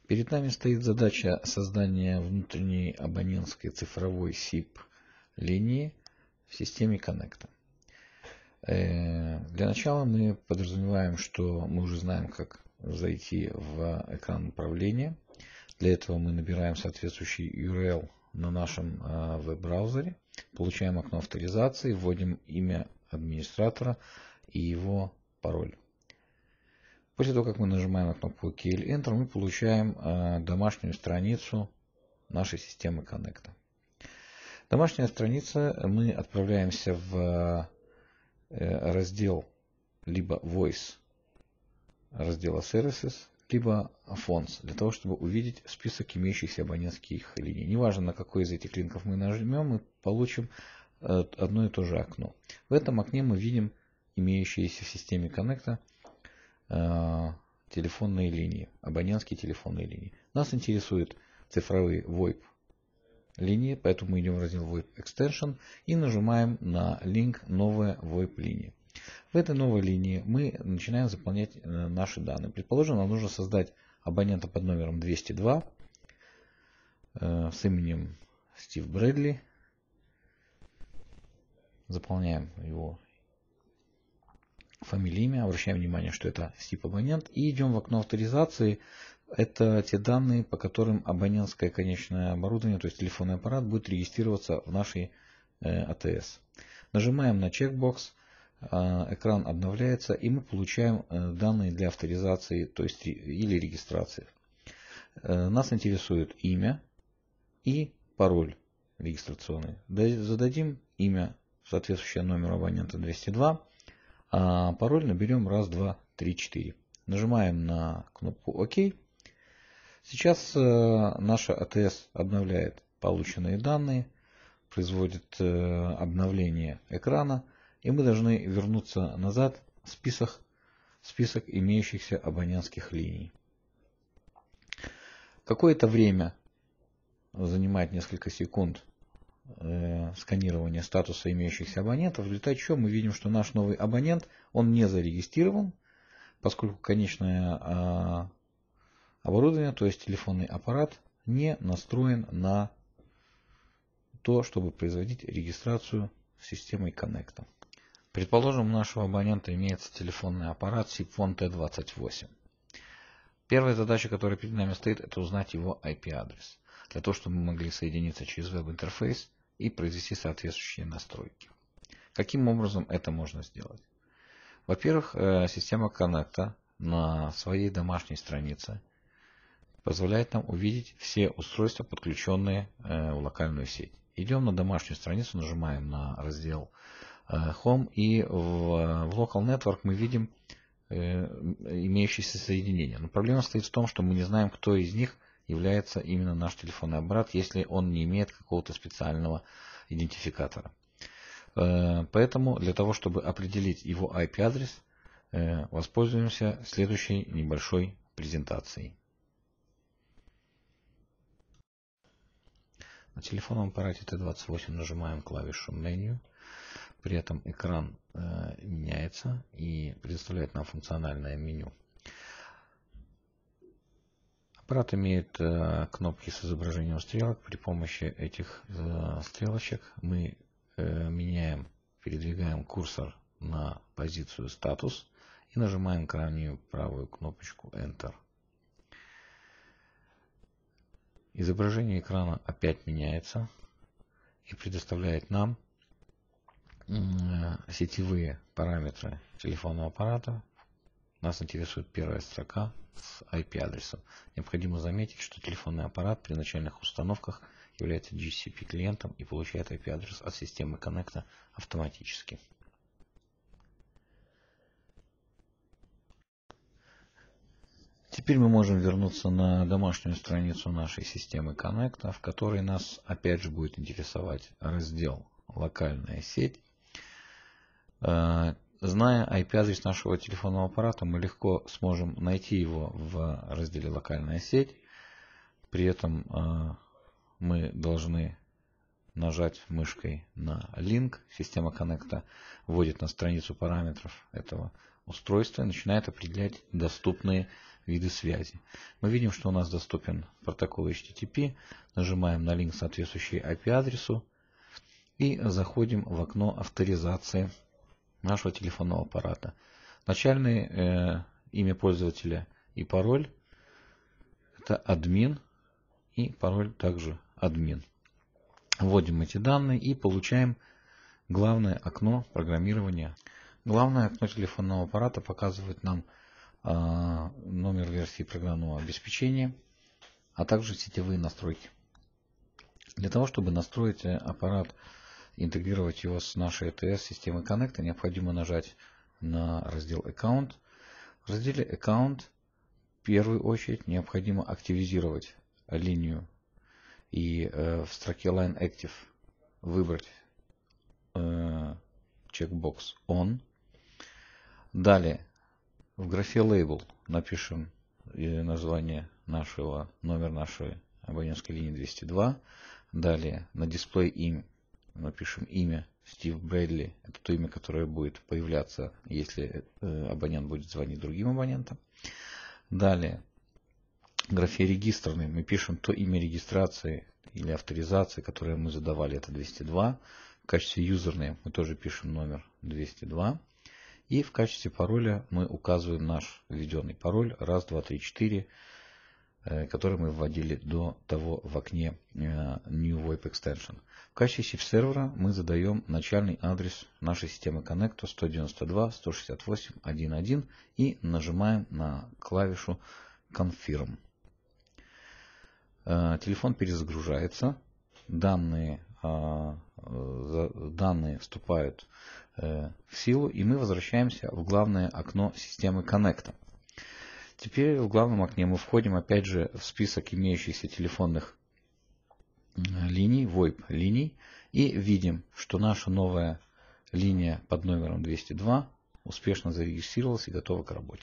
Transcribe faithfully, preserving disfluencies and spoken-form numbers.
Перед нами стоит задача создания внутренней абонентской цифровой сип линии в системе Коннекта. Для начала мы подразумеваем, что мы уже знаем, как зайти в экран управления. Для этого мы набираем соответствующий ю ар эл на нашем веб-браузере, получаем окно авторизации, вводим имя администратора и его пароль. После того, как мы нажимаем на кнопку ОК или Enter, мы получаем э, домашнюю страницу нашей системы Коннекта. Домашняя страница, мы отправляемся в э, раздел либо Voice раздела Services, либо Phones, для того, чтобы увидеть список имеющихся абонентских линий. Неважно, на какой из этих линков мы нажмем, мы получим э, одно и то же окно. В этом окне мы видим имеющиеся в системе Коннекта телефонные линии, абонентские телефонные линии. Нас интересуют цифровые войп линии, поэтому мы идем в раздел войп Extension и нажимаем на линк «Новая войп линия». В этой новой линии мы начинаем заполнять наши данные. Предположим, нам нужно создать абонента под номером двести два с именем Стив Брэдли. Заполняем его фамилия, имя, обращаем внимание, что это сип-абонент, и идем в окно авторизации. Это те данные, по которым абонентское конечное оборудование, то есть телефонный аппарат, будет регистрироваться в нашей э, а тэ эс. Нажимаем на чекбокс, э, экран обновляется, и мы получаем э, данные для авторизации, то есть или регистрации. Э, нас интересует имя и пароль регистрационный. Зададим имя, соответствующее номеру абонента двести два. А пароль наберем раз, два, три, четыре. Нажимаем на кнопку ОК. Сейчас э, наша а тэ эс обновляет полученные данные, производит э, обновление экрана, и мы должны вернуться назад в список, список имеющихся абонентских линий. Какое-то время занимает несколько секунд сканирование статуса имеющихся абонентов, в результате чего мы видим, что наш новый абонент, он не зарегистрирован, поскольку конечное оборудование, то есть телефонный аппарат, не настроен на то, чтобы производить регистрацию системой Коннекта. Предположим, у нашего абонента имеется телефонный аппарат сип-фон тэ двадцать восемь. Первая задача, которая перед нами стоит, это узнать его ай пи-адрес, для того, чтобы мы могли соединиться через веб-интерфейс и произвести соответствующие настройки. Каким образом это можно сделать? Во-первых, система Коннекта на своей домашней странице позволяет нам увидеть все устройства, подключенные в локальную сеть. Идем на домашнюю страницу, нажимаем на раздел Home, и в Local Network мы видим имеющиеся соединения. Но проблема стоит в том, что мы не знаем, кто из них является именно наш телефонный аппарат, если он не имеет какого-то специального идентификатора. Поэтому для того, чтобы определить его ай пи-адрес, воспользуемся следующей небольшой презентацией. На телефонном аппарате тэ двадцать восемь нажимаем клавишу меню. При этом экран меняется и предоставляет нам функциональное меню. Аппарат имеет э, кнопки с изображением стрелок. При помощи этих э, стрелочек мы э, меняем, передвигаем курсор на позицию статус и нажимаем крайнюю правую кнопочку Enter. Изображение экрана опять меняется и предоставляет нам э, сетевые параметры телефонного аппарата. Нас интересует первая строка с ай пи-адресом. Необходимо заметить, что телефонный аппарат при начальных установках является джи си пи клиентом и получает ай пи-адрес от системы Коннекта автоматически. Теперь мы можем вернуться на домашнюю страницу нашей системы Коннекта, в которой нас опять же будет интересовать раздел «Локальная сеть». Зная ай пи-адрес нашего телефонного аппарата, мы легко сможем найти его в разделе «Локальная сеть». При этом э, мы должны нажать мышкой на линк. Система Коннекта вводит на страницу параметров этого устройства и начинает определять доступные виды связи. Мы видим, что у нас доступен протокол эйч ти ти пи, нажимаем на линк, соответствующий ай пи-адресу, и заходим в окно авторизации нашего телефонного аппарата. Начальное э, имя пользователя и пароль — это админ, и пароль также админ. Вводим эти данные и получаем главное окно программирования. Главное окно телефонного аппарата показывает нам э, номер версии программного обеспечения, а также сетевые настройки. Для того, чтобы настроить аппарат, интегрировать его с нашей эй ти эс-системой Connect, необходимо нажать на раздел Account. В разделе Account в первую очередь необходимо активизировать линию и э, в строке Line Active выбрать э, чекбокс On. Далее в графе Label напишем название нашего, номер нашей абонентской линии двести два. Далее на дисплей им напишем имя Стив Брэдли. Это то имя, которое будет появляться, если абонент будет звонить другим абонентам. Далее в графе регистрный мы пишем то имя регистрации или авторизации, которое мы задавали, это двести два. В качестве юзернейм мы тоже пишем номер двести два. И в качестве пароля мы указываем наш введенный пароль раз, два, три, четыре, который мы вводили до того в окне New войп Extension. В качестве сиб-сервера мы задаем начальный адрес нашей системы Connect сто девяносто два точка сто шестьдесят восемь точка один точка один и нажимаем на клавишу Confirm. Телефон перезагружается, данные, данные вступают в силу, и мы возвращаемся в главное окно системы Connect. Теперь в главном окне мы входим опять же в список имеющихся телефонных линий, войп линий, и видим, что наша новая линия под номером двести два успешно зарегистрировалась и готова к работе.